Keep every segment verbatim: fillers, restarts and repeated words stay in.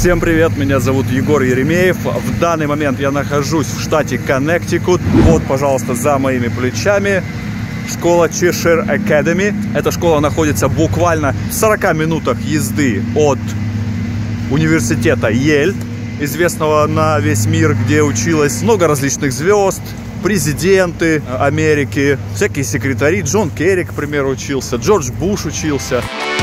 Всем привет, меня зовут Егор Еремеев. В данный момент я нахожусь в штате Коннектикут. Вот, пожалуйста, за моими плечами школа Cheshire Academy. Эта школа находится буквально в сорока минутах езды от университета Йель, известного на весь мир, где училось много различных звезд, президенты Америки, всякие секретари. Джон Керри, к примеру, учился, Джордж Буш учился.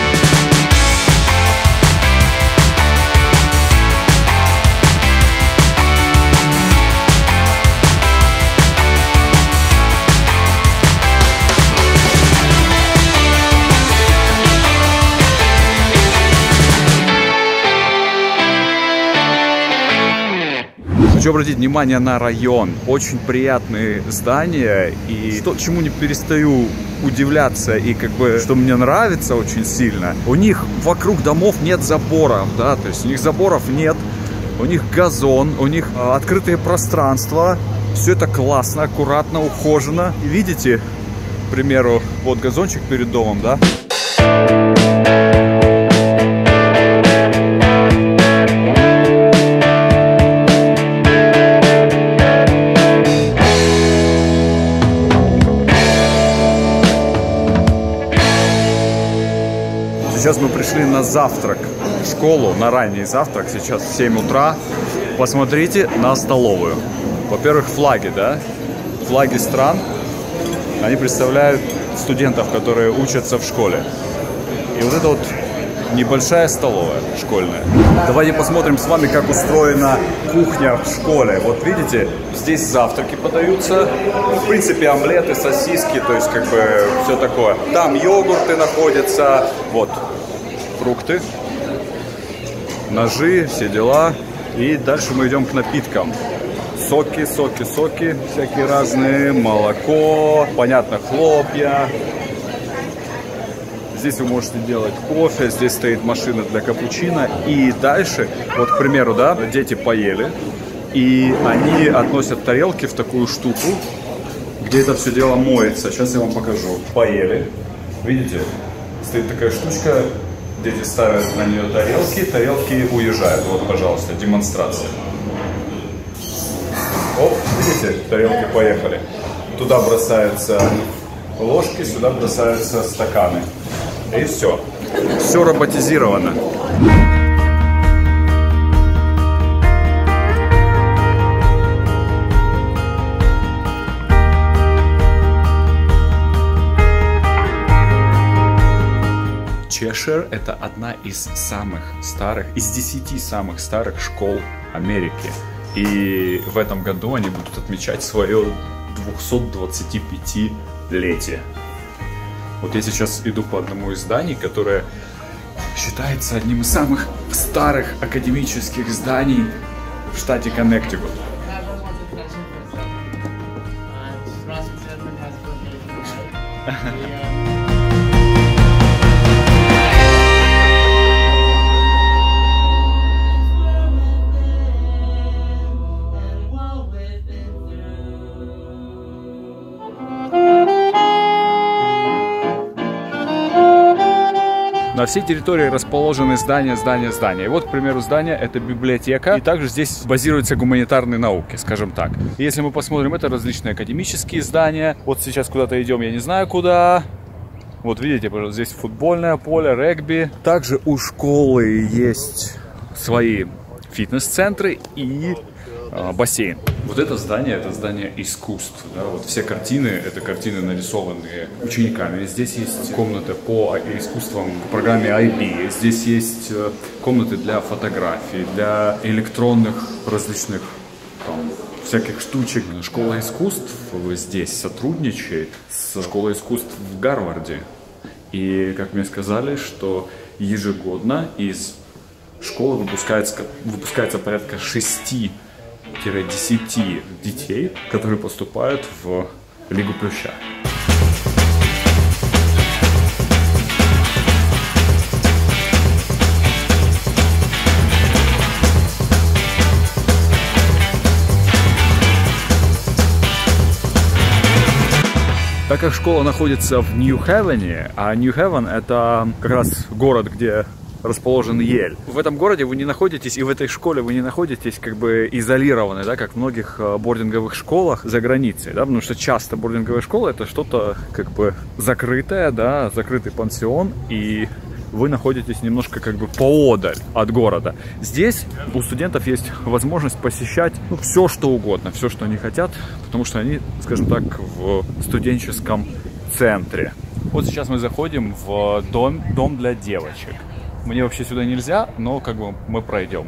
Хочу обратить внимание на район. Очень приятные здания. И то, чему не перестаю удивляться и как бы, что мне нравится очень сильно, у них вокруг домов нет заборов, да, то есть у них заборов нет, у них газон, у них а, открытые пространства. Все это классно, аккуратно, ухожено. И видите, к примеру, вот газончик перед домом, да? Сейчас мы пришли на завтрак в школу, на ранний завтрак, сейчас семь утра. Посмотрите на столовую. Во-первых, флаги, да? Флаги стран, они представляют студентов, которые учатся в школе. И вот это вот небольшая столовая школьная. Давайте посмотрим с вами, как устроена кухня в школе. Вот видите, здесь завтраки подаются. В принципе, омлеты, сосиски, то есть как бы все такое. Там йогурты находятся, вот, фрукты, ножи, все дела. И дальше мы идем к напиткам. Соки, соки, соки, всякие разные, молоко, понятно, хлопья. Здесь вы можете делать кофе, здесь стоит машина для капучино. И дальше, вот, к примеру, да, дети поели, и они относят тарелки в такую штуку, где это все дело моется. Сейчас я вам покажу. Поели, видите, стоит такая штучка, дети ставят на нее тарелки, тарелки уезжают. Вот, пожалуйста, демонстрация. Оп, видите, тарелки поехали. Туда бросаются ложки, сюда бросаются стаканы. И все. Все роботизировано. Чешир — это одна из самых старых, из десяти самых старых школ Америки. И в этом году они будут отмечать свое двухсотдвадцатипятилетие. Вот я сейчас иду по одному из зданий, которое считается одним из самых старых академических зданий в штате Коннектикут. На всей территории расположены здания, здания, здания. И вот, к примеру, здание — это библиотека. И также здесь базируются гуманитарные науки, скажем так. И если мы посмотрим, это различные академические здания. Вот сейчас куда-то идем, я не знаю куда. Вот видите, пожалуйста, здесь футбольное поле, регби. Также у школы есть свои фитнес-центры и э, бассейн. Вот это здание, это здание искусств. Да? Вот все картины, это картины, нарисованные учениками. Здесь есть комната по искусствам в программе ай би. Здесь есть комнаты для фотографий, для электронных различных там, всяких штучек. Школа искусств здесь сотрудничает с школой искусств в Гарварде. И, как мне сказали, что ежегодно из школы выпускается, выпускается порядка шести-десяти детей, которые поступают в Лигу Плюща. Так как школа находится в Нью-Хевене, а Нью-Хевен — это как раз город, где расположен Ель. В этом городе вы не находитесь, и в этой школе вы не находитесь как бы изолированы, да, как в многих бординговых школах за границей, да, потому что часто бординговая школа это что-то как бы закрытое, да, закрытый пансион, и вы находитесь немножко как бы поодаль от города. Здесь у студентов есть возможность посещать ну, все, что угодно, все, что они хотят, потому что они, скажем так, в студенческом центре. Вот сейчас мы заходим в дом, дом для девочек. Мне вообще сюда нельзя, но как бы мы пройдем.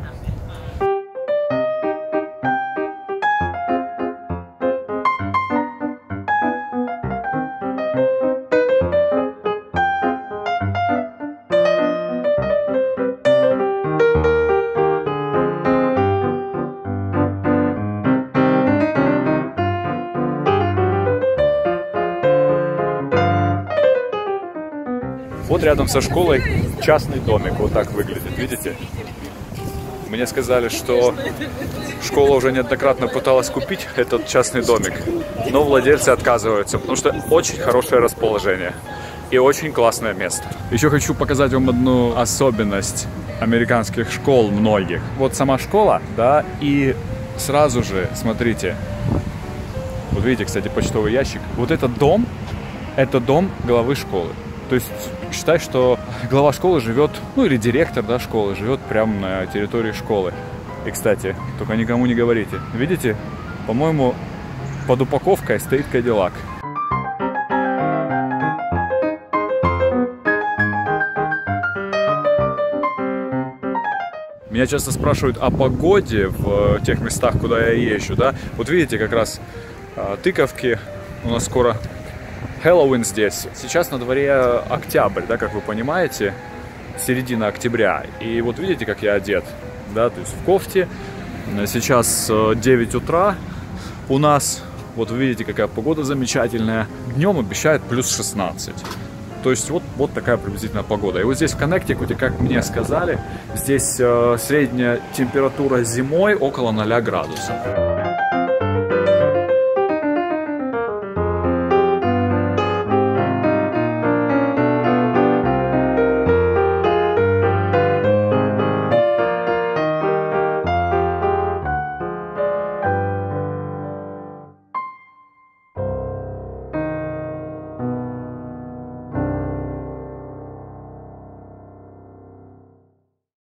Вот рядом со школой частный домик, вот так выглядит, видите? Мне сказали, что школа уже неоднократно пыталась купить этот частный домик, но владельцы отказываются, потому что очень хорошее расположение и очень классное место. Еще хочу показать вам одну особенность американских школ многих. Вот сама школа, да, и сразу же, смотрите, вот видите, кстати, почтовый ящик, вот этот дом, это дом главы школы. То есть считай, что глава школы живет, ну или директор, да, школы живет прямо на территории школы. И, кстати, только никому не говорите. Видите, по-моему, под упаковкой стоит Кадиллак. Меня часто спрашивают о погоде в тех местах, куда я езжу, да. Вот видите, как раз тыковки, у нас скоро Хэллоуин здесь. Сейчас на дворе октябрь, да, как вы понимаете, середина октября. И вот видите, как я одет, да, то есть в кофте. Сейчас девять утра у нас. Вот вы видите, какая погода замечательная. Днем обещают плюс шестнадцать. То есть вот, вот такая приблизительно погода. И вот здесь в Коннектикуте, как мне сказали, здесь э, средняя температура зимой около ноля градусов.